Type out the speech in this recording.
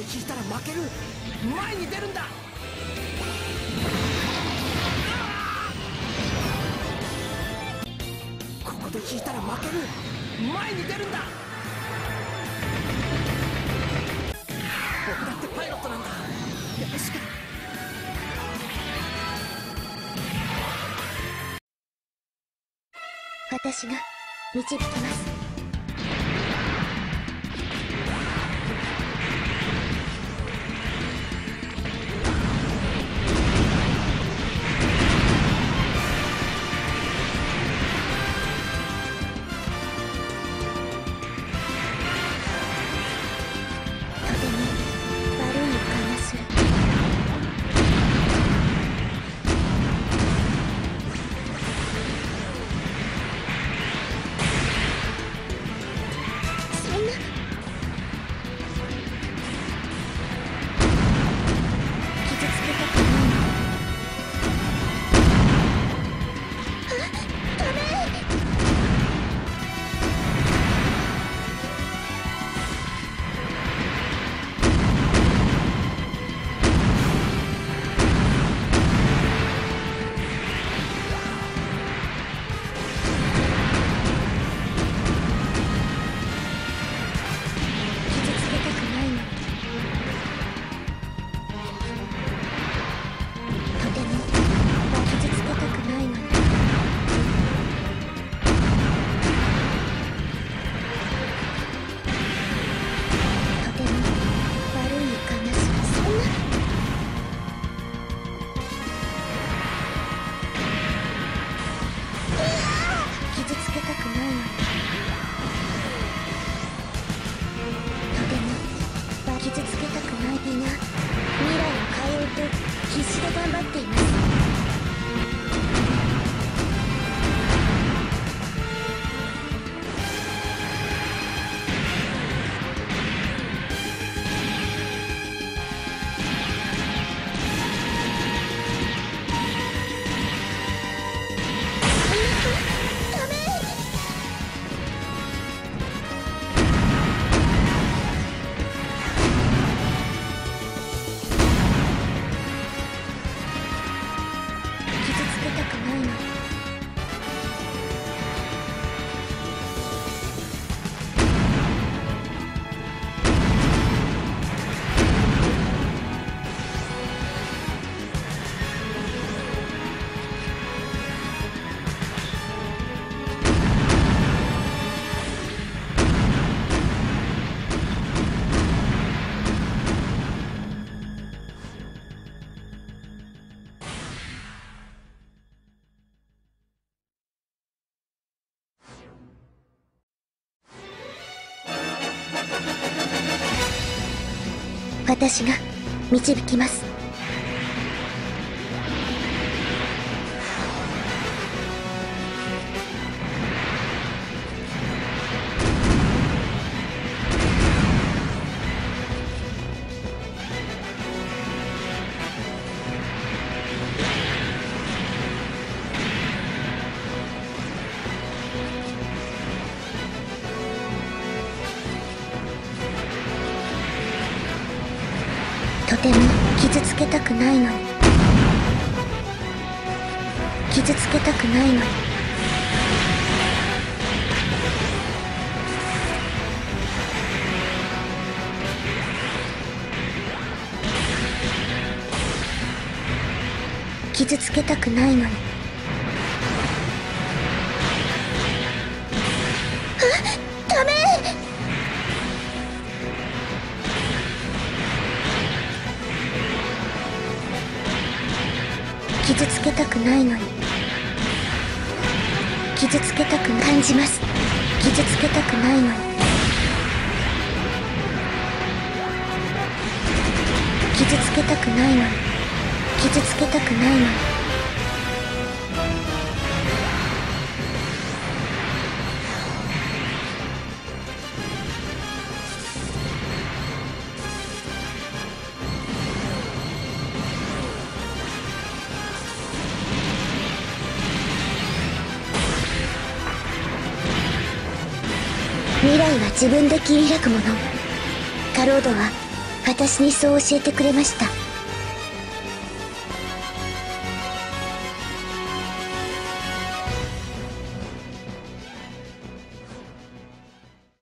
引いたら負ける。前に出るんだ。ここで引いたら負ける。前に出るんだ。僕だってパイロットなんだ。やるしか。 私が導きます。私が導きます。とても傷つけたくないのに、傷つけたくないのに、傷つけたくないのに、ダメ！傷つけたくないのに、傷つけたく感じます。傷つけたくないのに、傷つけたくないのに、傷つけたくないのに、未来は自分で切り開くもの。カロードは私にそう教えてくれました。